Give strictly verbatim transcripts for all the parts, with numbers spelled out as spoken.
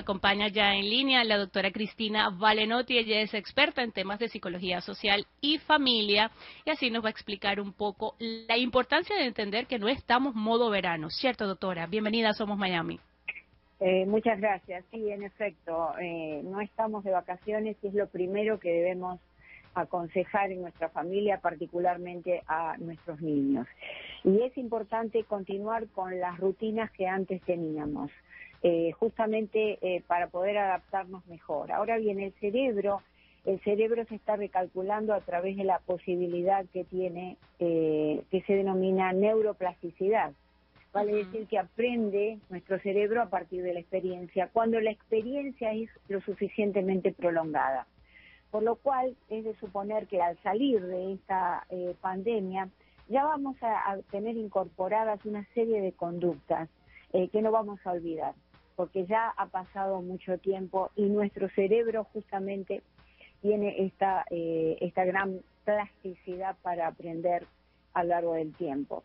acompaña ya en línea la doctora Cristina Valenotti. Ella es experta en temas de psicología social y familia y así nos va a explicar un poco la importancia de entender que no estamos modo verano. ¿Cierto, doctora? Bienvenida a Somos Miami. Eh, muchas gracias. Sí, en efecto, eh, no estamos de vacaciones y es lo primero que debemos aconsejar en nuestra familia, particularmente a nuestros niños. Y es importante continuar con las rutinas que antes teníamos, eh, justamente eh, para poder adaptarnos mejor. Ahora bien, el cerebro, el cerebro se está recalculando a través de la posibilidad que tiene, eh, que se denomina neuroplasticidad. Vale decir que aprende nuestro cerebro a partir de la experiencia, cuando la experiencia es lo suficientemente prolongada. Por lo cual es de suponer que al salir de esta eh, pandemia ya vamos a, a tener incorporadas una serie de conductas eh, que no vamos a olvidar, porque ya ha pasado mucho tiempo y nuestro cerebro justamente tiene esta, eh, esta gran plasticidad para aprender a lo largo del tiempo.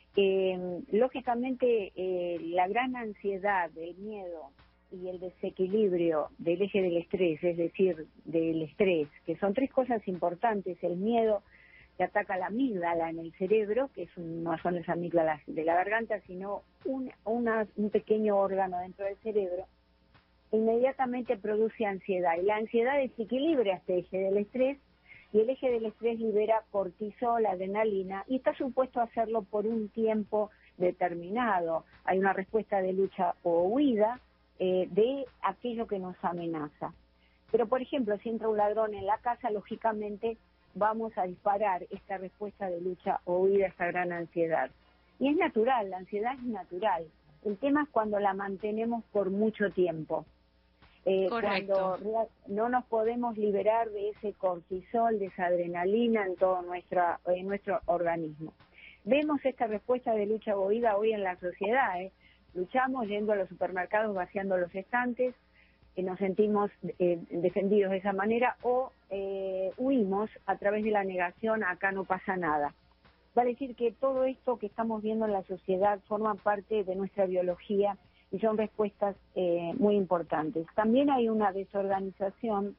Eh, lógicamente, eh, la gran ansiedad, el miedo y el desequilibrio del eje del estrés, es decir, del estrés, que son tres cosas importantes. El miedo que ataca la amígdala en el cerebro, que es un, no son las amígdalas de la garganta, sino un, una, un pequeño órgano dentro del cerebro, inmediatamente produce ansiedad. Y la ansiedad desequilibra este eje del estrés, y el eje del estrés libera cortisol, adrenalina, y está supuesto a hacerlo por un tiempo determinado. Hay una respuesta de lucha o huida eh, de aquello que nos amenaza. Pero, por ejemplo, si entra un ladrón en la casa, lógicamente vamos a disparar esta respuesta de lucha o huida, esta gran ansiedad. Y es natural, la ansiedad es natural. El tema es cuando la mantenemos por mucho tiempo. Eh, cuando no nos podemos liberar de ese cortisol, de esa adrenalina en todo nuestra, en nuestro organismo. Vemos esta respuesta de lucha o huida hoy en la sociedad. ¿eh? Luchamos yendo a los supermercados, vaciando los estantes, eh, nos sentimos eh, defendidos de esa manera, o eh, huimos a través de la negación, acá no pasa nada. Va a decir que todo esto que estamos viendo en la sociedad forma parte de nuestra biología y son respuestas eh, muy importantes. También hay una desorganización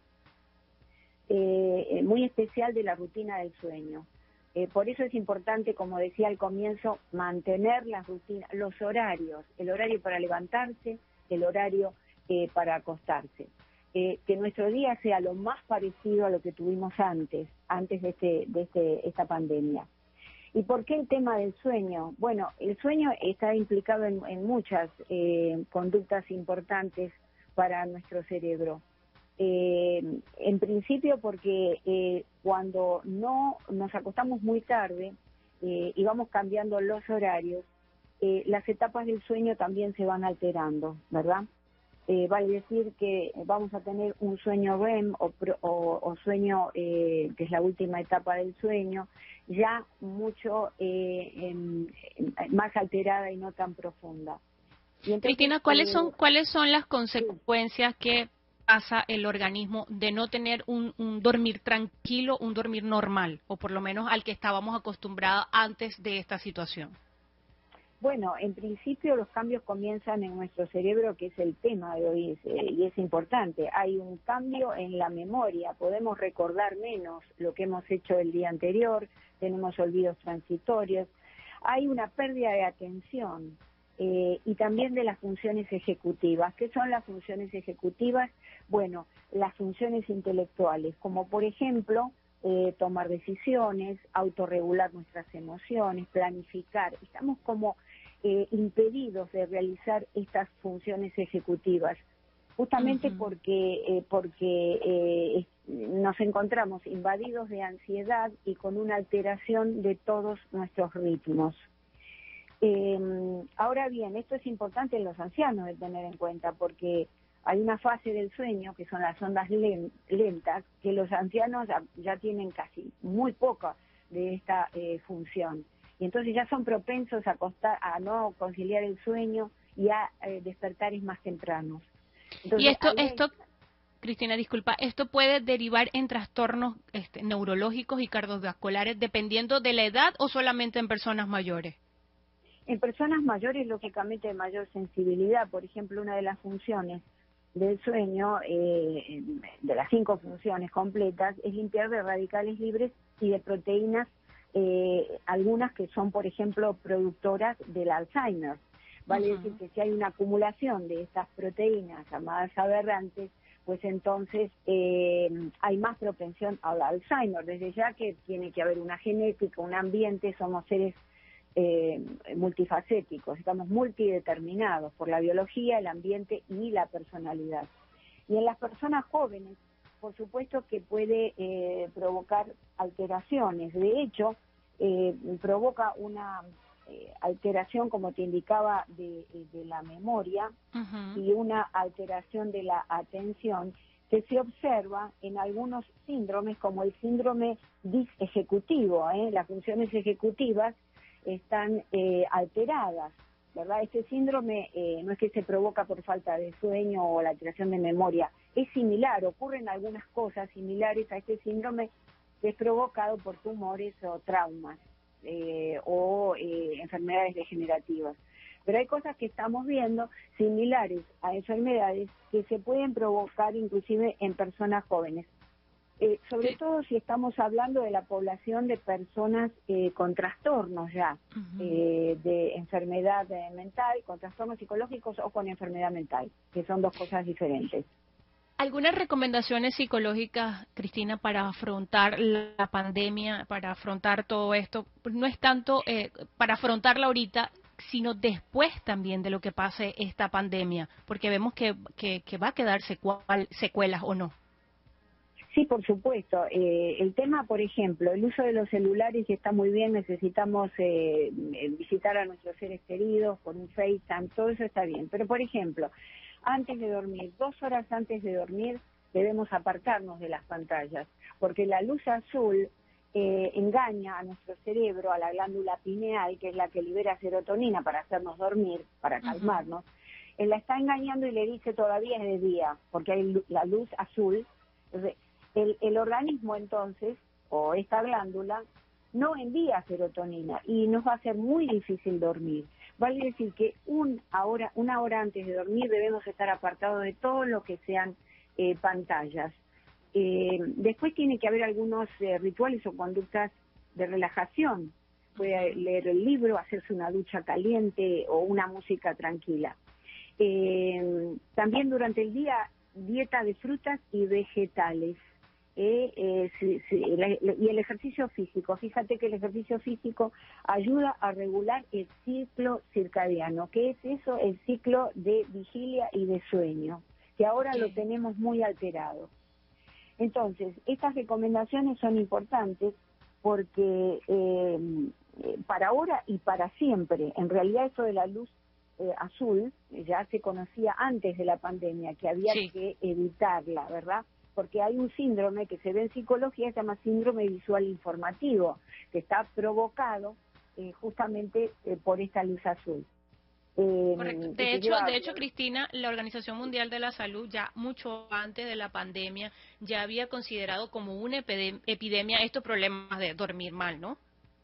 eh, muy especial de la rutina del sueño. Eh, por eso es importante, como decía al comienzo, mantener las rutinas, los horarios, el horario para levantarse, el horario eh, para acostarse. Eh, que nuestro día sea lo más parecido a lo que tuvimos antes, antes de, este, de este, esta pandemia. ¿Y por qué el tema del sueño? Bueno, el sueño está implicado en, en muchas eh, conductas importantes para nuestro cerebro. Eh, en principio porque eh, cuando no nos acostamos muy tarde eh, y vamos cambiando los horarios, eh, las etapas del sueño también se van alterando, ¿verdad? Eh, vale decir que vamos a tener un sueño R E M o, o, o sueño, eh, que es la última etapa del sueño, ya mucho eh, en, en, más alterada y no tan profunda. Y entonces, Cristina, ¿cuáles eh, son cuáles son las consecuencias sí. que pasa el organismo de no tener un, un dormir tranquilo, un dormir normal, o por lo menos al que estábamos acostumbrados antes de esta situación? Bueno, en principio los cambios comienzan en nuestro cerebro, que es el tema de hoy, y es importante. Hay un cambio en la memoria, podemos recordar menos lo que hemos hecho el día anterior, tenemos olvidos transitorios, hay una pérdida de atención eh, y también de las funciones ejecutivas. ¿Qué son las funciones ejecutivas? Bueno, las funciones intelectuales, como por ejemplo eh, tomar decisiones, autorregular nuestras emociones, planificar. Estamos como Eh, impedidos de realizar estas funciones ejecutivas, justamente uh-huh. porque eh, porque eh, nos encontramos invadidos de ansiedad y con una alteración de todos nuestros ritmos. Eh, ahora bien, esto es importante en los ancianos de tener en cuenta, porque hay una fase del sueño, que son las ondas lentas, que los ancianos ya, ya tienen casi muy poca de esta eh, función. Y entonces ya son propensos a, acostar, a no conciliar el sueño y a eh, despertares más tempranos. Entonces, y esto, hay... esto, Cristina, disculpa, esto puede derivar en trastornos este, neurológicos y cardiovasculares dependiendo de la edad o solamente en personas mayores. En personas mayores, lógicamente, de mayor sensibilidad. Por ejemplo, una de las funciones del sueño, eh, de las cinco funciones completas, es limpiar de radicales libres y de proteínas, eh, algunas que son, por ejemplo, productoras del Alzheimer. Vale uh-huh. decir que si hay una acumulación de estas proteínas llamadas aberrantes, pues entonces eh, hay más propensión al Alzheimer. Desde ya que tiene que haber una genética, un ambiente, somos seres eh, multifacéticos, estamos multideterminados por la biología, el ambiente y la personalidad. Y en las personas jóvenes, por supuesto que puede eh, provocar alteraciones. De hecho, eh, provoca una eh, alteración, como te indicaba, de, de la memoria uh-huh. y una alteración de la atención que se observa en algunos síndromes, como el síndrome disejecutivo. ¿eh? Las funciones ejecutivas están eh, alteradas, ¿verdad? Este síndrome eh, no es que se provoca por falta de sueño o la alteración de memoria, es similar, ocurren algunas cosas similares a este síndrome que es provocado por tumores o traumas eh, o eh, enfermedades degenerativas. Pero hay cosas que estamos viendo similares a enfermedades que se pueden provocar inclusive en personas jóvenes. Eh, sobre sí. todo si estamos hablando de la población de personas eh, con trastornos ya, uh-huh. eh, de enfermedad mental, con trastornos psicológicos o con enfermedad mental, que son dos cosas diferentes. ¿Algunas recomendaciones psicológicas, Cristina, para afrontar la pandemia, para afrontar todo esto? No es tanto eh, para afrontarla ahorita, sino después también de lo que pase esta pandemia, porque vemos que, que, que va a quedar secual, secuelas o no. Sí, por supuesto. Eh, el tema, por ejemplo, el uso de los celulares está muy bien, necesitamos eh, visitar a nuestros seres queridos por un FaceTime, todo eso está bien. Pero, por ejemplo, antes de dormir, dos horas antes de dormir, debemos apartarnos de las pantallas, porque la luz azul eh, engaña a nuestro cerebro, a la glándula pineal, que es la que libera serotonina para hacernos dormir, para calmarnos. Uh-huh. Él la está engañando y le dice todavía es de día, porque hay la luz azul. El, el organismo entonces, o esta glándula, no envía serotonina y nos va a ser muy difícil dormir. Vale decir que un hora, una hora antes de dormir debemos estar apartados de todo lo que sean eh, pantallas. Eh, después tiene que haber algunos eh, rituales o conductas de relajación. Puede leer el libro, hacerse una ducha caliente o una música tranquila. Eh, también durante el día, dieta de frutas y vegetales. Eh, eh, sí, sí, la, la, y el ejercicio físico, fíjate que el ejercicio físico ayuda a regular el ciclo circadiano. ¿Qué es eso? El ciclo de vigilia y de sueño, que ahora lo tenemos muy alterado. Entonces, estas recomendaciones son importantes porque eh, para ahora y para siempre, en realidad esto de la luz eh, azul ya se conocía antes de la pandemia, que había sí. que evitarla, ¿verdad? Porque hay un síndrome que se ve en psicología, se llama síndrome visual informativo, que está provocado eh, justamente eh, por esta luz azul. Eh, Correcto. De hecho, de hecho, Cristina, la Organización Mundial de la Salud ya mucho antes de la pandemia ya había considerado como una epidemia, epidemia estos problemas de dormir mal, ¿no?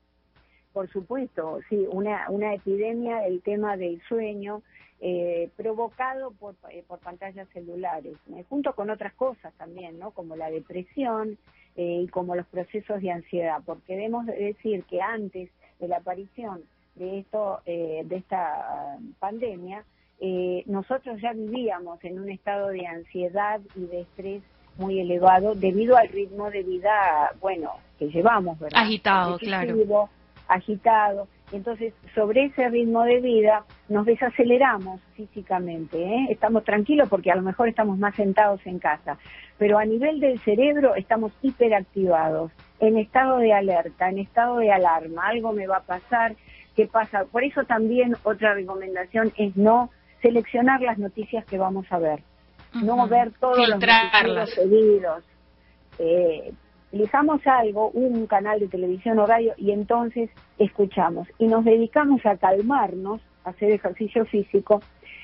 Por supuesto, sí, una, una epidemia, el tema del sueño, eh, provocado por, eh, por pantallas celulares, eh, junto con otras cosas también, ¿no? Como la depresión eh, y como los procesos de ansiedad, porque debemos decir que antes de la aparición de esto, eh, de esta pandemia, eh, nosotros ya vivíamos en un estado de ansiedad y de estrés muy elevado debido al ritmo de vida, bueno, que llevamos, ¿verdad? Agitado, claro. Agitado. Entonces, sobre ese ritmo de vida nos desaceleramos físicamente, ¿eh? Estamos tranquilos porque a lo mejor estamos más sentados en casa, pero a nivel del cerebro estamos hiperactivados, en estado de alerta, en estado de alarma, algo me va a pasar, ¿qué pasa? Por eso también otra recomendación es no seleccionar las noticias que vamos a ver, uh-huh. no ver todos los noticieros seguidos, eh, elijamos algo, un canal de televisión o radio, y entonces escuchamos. Y nos dedicamos a calmarnos, a hacer ejercicio físico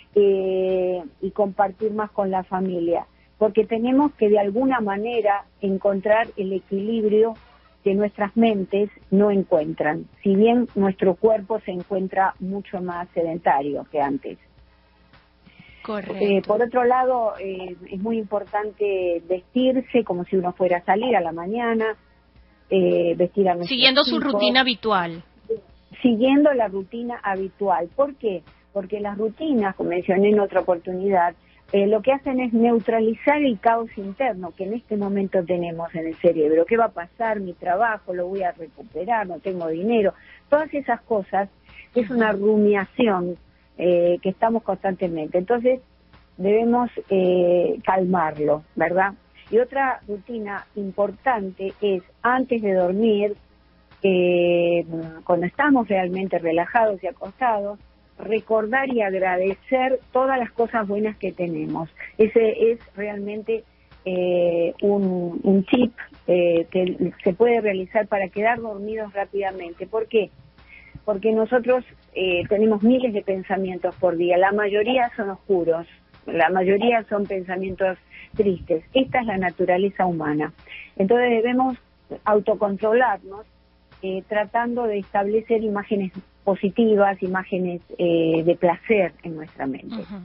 eh, y compartir más con la familia. Porque tenemos que de alguna manera encontrar el equilibrio que nuestras mentes no encuentran. Si bien nuestro cuerpo se encuentra mucho más sedentario que antes. Correcto. Eh, por otro lado, eh, es muy importante vestirse como si uno fuera a salir a la mañana, eh, vestir a nuestros Siguiendo su hijos, rutina habitual. Siguiendo la rutina habitual. ¿Por qué? Porque las rutinas, como mencioné en otra oportunidad, eh, lo que hacen es neutralizar el caos interno que en este momento tenemos en el cerebro. ¿Qué va a pasar? Mi trabajo, lo voy a recuperar, no tengo dinero. Todas esas cosas es una rumiación eh, que estamos constantemente. Entonces, debemos eh, calmarlo, ¿verdad? Y otra rutina importante es, antes de dormir, eh, cuando estamos realmente relajados y acostados, recordar y agradecer todas las cosas buenas que tenemos. Ese es realmente eh, un, un tip eh, que se puede realizar para quedar dormidos rápidamente. ¿Por qué? Porque nosotros eh, tenemos miles de pensamientos por día, la mayoría son oscuros, la mayoría son pensamientos tristes. Esta es la naturaleza humana. Entonces debemos autocontrolarnos eh, tratando de establecer imágenes positivas, imágenes eh, de placer en nuestra mente. Uh-huh.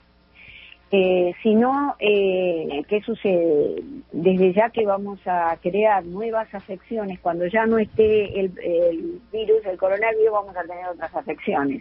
Eh, si no, eh, ¿qué sucede? Desde ya que vamos a crear nuevas afecciones, cuando ya no esté el, el virus, el coronavirus, vamos a tener otras afecciones.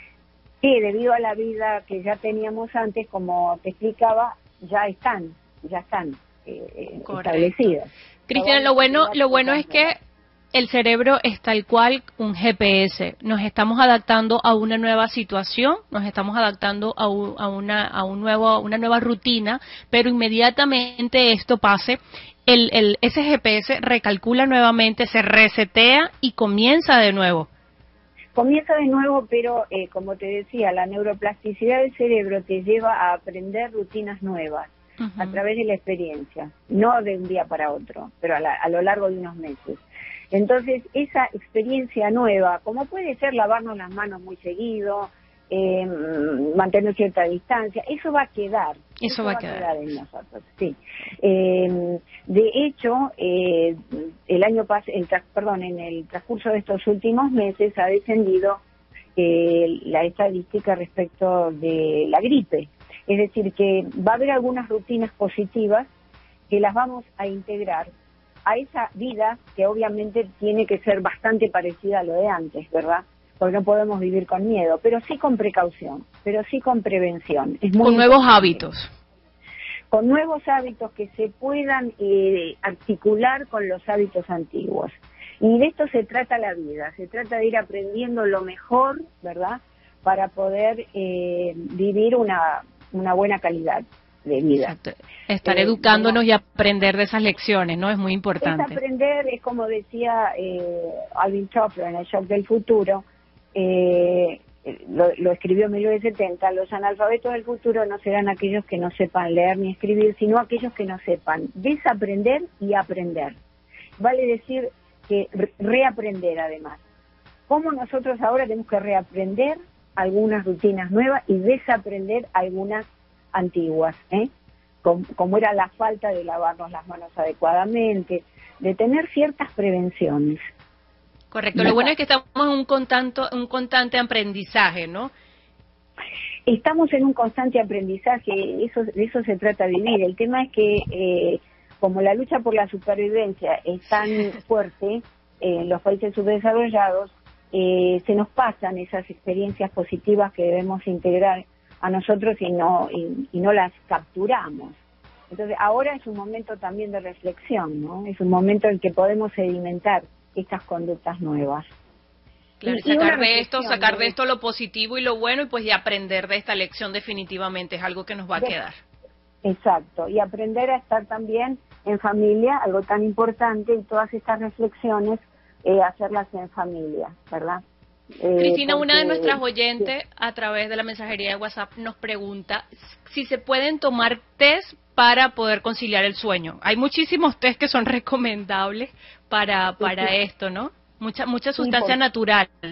Que debido a la vida que ya teníamos antes, como te explicaba, ya están, ya están eh, establecidas. Cristina, lo bueno, lo bueno es que el cerebro es tal cual un G P S. Nos estamos adaptando a una nueva situación, nos estamos adaptando a, un, a una a un nuevo una nueva rutina, pero inmediatamente esto pase, el, el ese G P S recalcula nuevamente, se resetea y comienza de nuevo. Comienza de nuevo, pero eh, como te decía, la neuroplasticidad del cerebro te lleva a aprender rutinas nuevas uh-huh. a través de la experiencia, no de un día para otro, pero a, la, a lo largo de unos meses. Entonces, esa experiencia nueva, como puede ser lavarnos las manos muy seguido, eh, mantener cierta distancia, eso va a quedar. Eso, eso va, va a quedar. quedar en nosotros, sí. Eh, de hecho, eh, el año pas el perdón, en el transcurso de estos últimos meses ha descendido eh, la estadística respecto de la gripe. Es decir, que va a haber algunas rutinas positivas que las vamos a integrar a esa vida que obviamente tiene que ser bastante parecida a lo de antes, ¿verdad? Porque no podemos vivir con miedo, pero sí con precaución, pero sí con prevención. Es muy con nuevos hábitos. Con nuevos hábitos que se puedan eh, articular con los hábitos antiguos. Y de esto se trata la vida, se trata de ir aprendiendo lo mejor, ¿verdad?, para poder eh, vivir una, una buena calidad de vida. Exacto. Estar eh, educándonos y aprender de esas lecciones, ¿no? Es muy importante. Es aprender, es como decía eh, Alvin Toffler en El Shock del Futuro, eh, lo, lo escribió en mil novecientos setenta, los analfabetos del futuro no serán aquellos que no sepan leer ni escribir, sino aquellos que no sepan desaprender y aprender. Vale decir que reaprender además. Como nosotros ahora tenemos que reaprender algunas rutinas nuevas y desaprender algunas antiguas, ¿eh? Como, como era la falta de lavarnos las manos adecuadamente, de tener ciertas prevenciones. Correcto, lo bueno es que estamos en un constante, un constante aprendizaje, ¿no? Estamos en un constante aprendizaje, eso, de eso se trata de vivir. El tema es que, eh, como la lucha por la supervivencia es tan fuerte en los países subdesarrollados, eh, se nos pasan esas experiencias positivas que debemos integrar a nosotros y no y, y no las capturamos. Entonces ahora es un momento también de reflexión, ¿no? Es un momento en que podemos sedimentar estas conductas nuevas. Claro, y sacar de esto, sacar de esto lo positivo y lo bueno y pues de aprender de esta lección definitivamente es algo que nos va a quedar. Exacto, y aprender a estar también en familia, algo tan importante, y todas estas reflexiones eh, hacerlas en familia, ¿verdad? Eh, Cristina, porque, una de nuestras oyentes sí. a través de la mensajería de WhatsApp nos pregunta si se pueden tomar test para poder conciliar el sueño. Hay muchísimos test que son recomendables para para sí, sí. esto, ¿no? Mucha mucha sustancia sí, natural. Eh,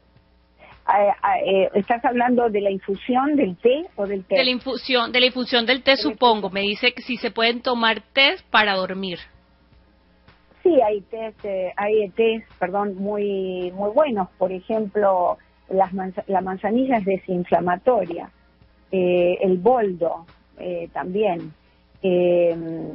eh, ¿Estás hablando de la infusión del té o del té? De la infusión, de la infusión del té, supongo. Me dice que si se pueden tomar test para dormir. Sí, hay test, eh, hay test, perdón, muy muy buenos. Por ejemplo, las manza la manzanilla es desinflamatoria. eh, el boldo eh, también. Eh,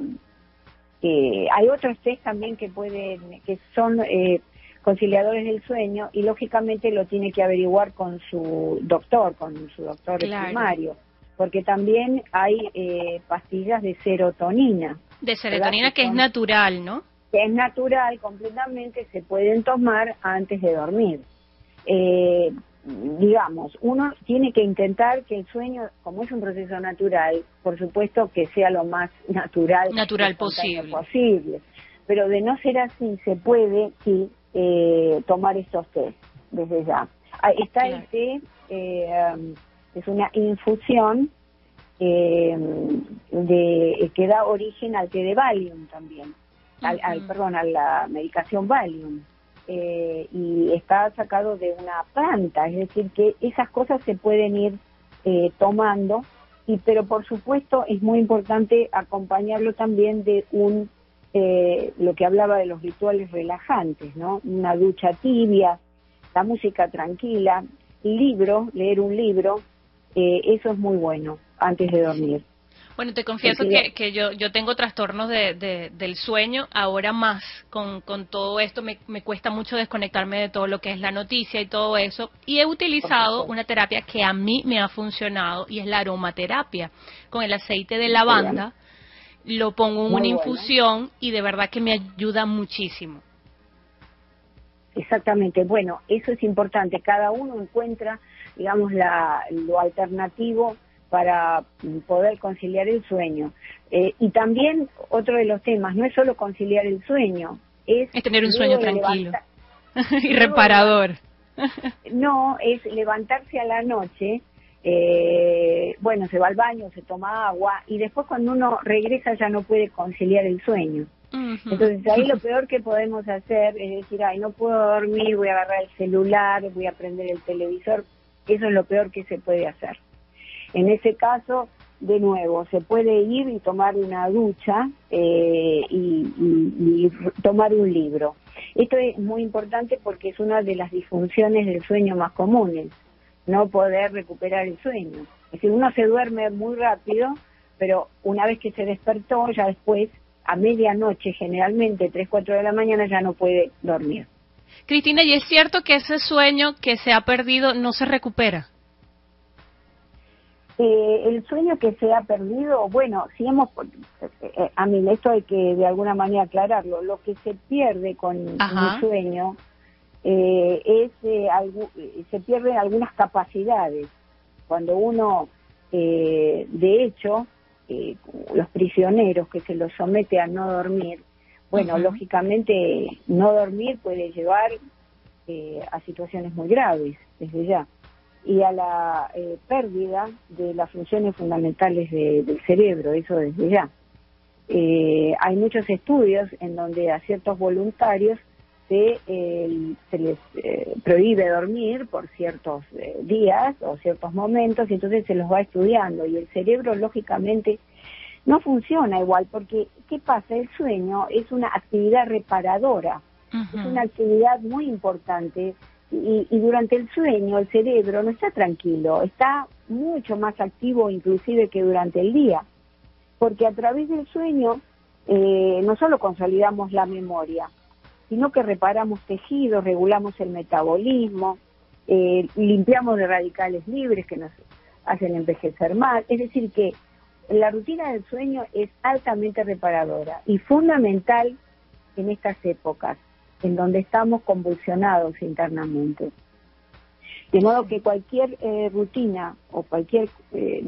eh, hay otros test también que pueden, que son eh, conciliadores del sueño, y lógicamente lo tiene que averiguar con su doctor, con su doctor Claro. primario, porque también hay eh, pastillas de serotonina. De serotonina, ¿verdad? que es natural, ¿no? Que es natural completamente, se pueden tomar antes de dormir. Eh, digamos, uno tiene que intentar que el sueño, como es un proceso natural, por supuesto que sea lo más natural, Natural posible. posible. posible. Pero de no ser así, se puede, sí, eh, tomar estos test desde ya. Ah, está Claro. el té, eh, um, es una infusión eh, de, que da origen al té de Valium también, al, al, Ujú. perdón, a la medicación Valium. Eh, y está sacado de una planta, es decir, que esas cosas se pueden ir eh, tomando, y pero por supuesto es muy importante acompañarlo también de un, eh, lo que hablaba de los rituales relajantes, ¿no? Una ducha tibia, la música tranquila, libro, leer un libro, eh, eso es muy bueno antes de dormir. Bueno, te confieso que, que yo, yo tengo trastornos de, de, del sueño, ahora más con, con todo esto, me, me cuesta mucho desconectarme de todo lo que es la noticia y todo eso, y he utilizado una terapia que a mí me ha funcionado, y es la aromaterapia. Con el aceite de lavanda, lo pongo en Muy una bueno. infusión, y de verdad que me ayuda muchísimo. Exactamente, bueno, eso es importante, cada uno encuentra, digamos, la, lo alternativo para poder conciliar el sueño. Eh, y también otro de los temas, no es solo conciliar el sueño, es, Es tener un sueño luego de tranquilo levanta- y luego de reparador. levantar- No, es levantarse a la noche, eh, bueno, se va al baño, se toma agua, y después cuando uno regresa ya no puede conciliar el sueño. Ujú. Entonces ahí lo peor que podemos hacer es decir, ay, no puedo dormir, voy a agarrar el celular, voy a prender el televisor. Eso es lo peor que se puede hacer. En ese caso, de nuevo, se puede ir y tomar una ducha eh, y, y, y tomar un libro. Esto es muy importante porque es una de las disfunciones del sueño más comunes, no poder recuperar el sueño. Es decir, uno se duerme muy rápido, pero una vez que se despertó, ya después, a medianoche, generalmente tres, cuatro de la mañana, ya no puede dormir. Cristina, ¿y es cierto que ese sueño que se ha perdido no se recupera? Eh, el sueño que se ha perdido, bueno, si hemos, eh, a mí esto hay que de alguna manera aclararlo, lo que se pierde con Ajá. un sueño eh, es, eh, algu- se pierden algunas capacidades. Cuando uno, eh, de hecho, eh, los prisioneros que se los somete a no dormir, bueno, Ujú. lógicamente no dormir puede llevar eh, a situaciones muy graves, desde ya, y a la eh, pérdida de las funciones fundamentales de- del cerebro, eso desde ya. Eh, hay muchos estudios en donde a ciertos voluntarios se, eh, se les eh, prohíbe dormir por ciertos eh, días o ciertos momentos, y entonces se los va estudiando, y el cerebro lógicamente no funciona igual, porque ¿qué pasa? El sueño es una actividad reparadora, Ujú. es una actividad muy importante, y, y durante el sueño el cerebro no está tranquilo, está mucho más activo inclusive que durante el día, porque a través del sueño eh, no solo consolidamos la memoria, sino que reparamos tejidos, regulamos el metabolismo, eh, limpiamos de radicales libres que nos hacen envejecer más. Es decir, que la rutina del sueño es altamente reparadora y fundamental en estas épocas, en donde estamos convulsionados internamente. De modo que cualquier eh, rutina o cualquier eh,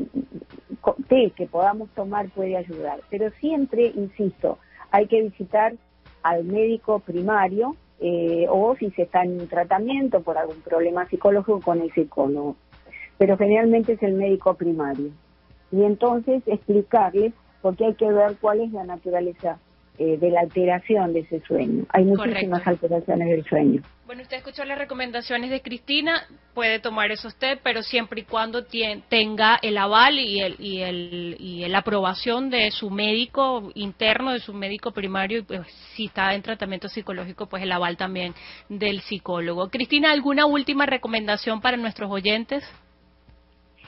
té que podamos tomar puede ayudar. Pero siempre, insisto, hay que visitar al médico primario eh, o si se está en un tratamiento por algún problema psicológico, con el psicólogo. Pero generalmente es el médico primario. Y entonces explicarles, porque hay que ver cuál es la naturaleza eh, de la alteración de ese sueño. Hay muchísimas Correcto. alteraciones del sueño. Bueno, usted escuchó las recomendaciones de Cristina, puede tomar esos té, pero siempre y cuando tien- tenga el aval y el y el y la aprobación de su médico interno, de su médico primario, y pues si está en tratamiento psicológico, pues el aval también del psicólogo. Cristina, ¿alguna última recomendación para nuestros oyentes?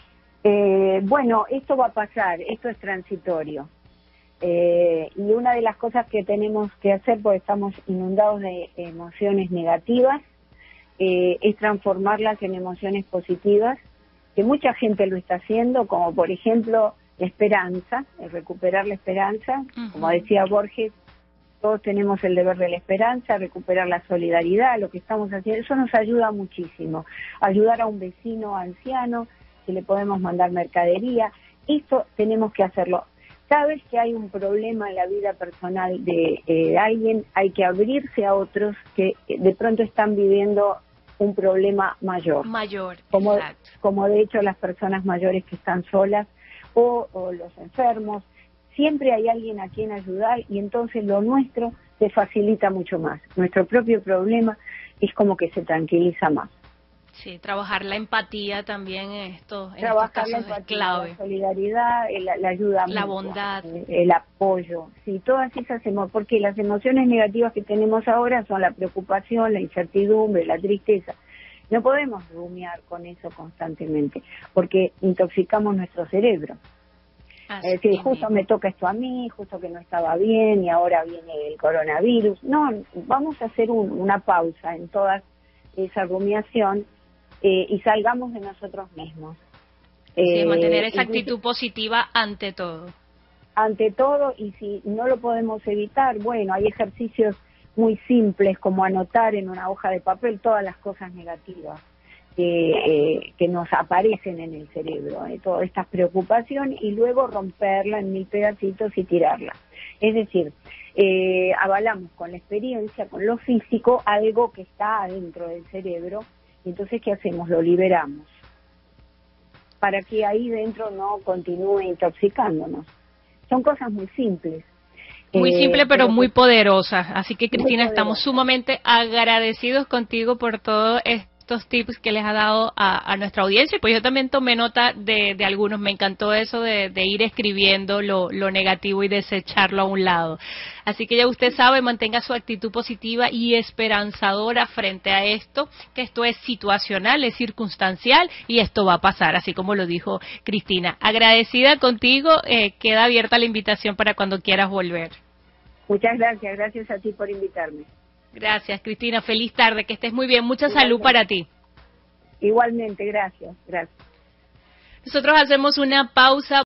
Eh, bueno, esto va a pasar, esto es transitorio. Eh, y una de las cosas que tenemos que hacer, porque estamos inundados de emociones negativas, eh, es transformarlas en emociones positivas, que mucha gente lo está haciendo, como por ejemplo la esperanza, el recuperar la esperanza. Uh-huh. Como decía Borges, todos tenemos el deber de la esperanza, recuperar la solidaridad, lo que estamos haciendo, eso nos ayuda muchísimo. Ayudar a un vecino anciano, si le podemos mandar mercadería, esto tenemos que hacerlo. Cada vez que hay un problema en la vida personal de eh, alguien, hay que abrirse a otros que de pronto están viviendo un problema mayor. Mayor, como, exacto. Como de hecho las personas mayores que están solas o, o los enfermos. Siempre hay alguien a quien ayudar y entonces lo nuestro se facilita mucho más. Nuestro propio problema es como que se tranquiliza más. Sí, trabajar la empatía también en estos, en trabajar estos casos la empatía, es clave. La solidaridad, la, la ayuda la mutua, bondad, el, el apoyo. Sí, todas esas emociones, porque las emociones negativas que tenemos ahora son la preocupación, la incertidumbre, la tristeza. No podemos rumiar con eso constantemente, porque intoxicamos nuestro cerebro. Así es decir, justo me toca esto a mí, justo que no estaba bien y ahora viene el coronavirus. No, vamos a hacer un, una pausa en toda esa rumiación eh, y salgamos de nosotros mismos. Sí, eh, mantener esa actitud positiva ante todo. Ante todo, y si no lo podemos evitar, bueno, hay ejercicios muy simples como anotar en una hoja de papel todas las cosas negativas que, eh, que nos aparecen en el cerebro, eh, todas estas preocupaciones, y luego romperla en mil pedacitos y tirarla. Es decir, eh, avalamos con la experiencia, con lo físico, algo que está adentro del cerebro, y entonces ¿qué hacemos? Lo liberamos, para que ahí dentro no continúe intoxicándonos. Son cosas muy simples. Muy eh, simple, pero, pero muy poderosas. Así que, Cristina, estamos sumamente agradecidos contigo por todo esto. estos tips que les ha dado a, a nuestra audiencia, y pues yo también tomé nota de, de algunos. Me encantó eso de, de ir escribiendo lo, lo negativo y desecharlo a un lado. Así que ya usted sabe, mantenga su actitud positiva y esperanzadora frente a esto, que esto es situacional, es circunstancial y esto va a pasar, así como lo dijo Cristina. Agradecida contigo, eh, queda abierta la invitación para cuando quieras volver. Muchas gracias, gracias a ti por invitarme. Gracias, Cristina. Feliz tarde, que estés muy bien. Mucha Igualmente. Salud para ti. Igualmente, gracias, gracias. Nosotros hacemos una pausa.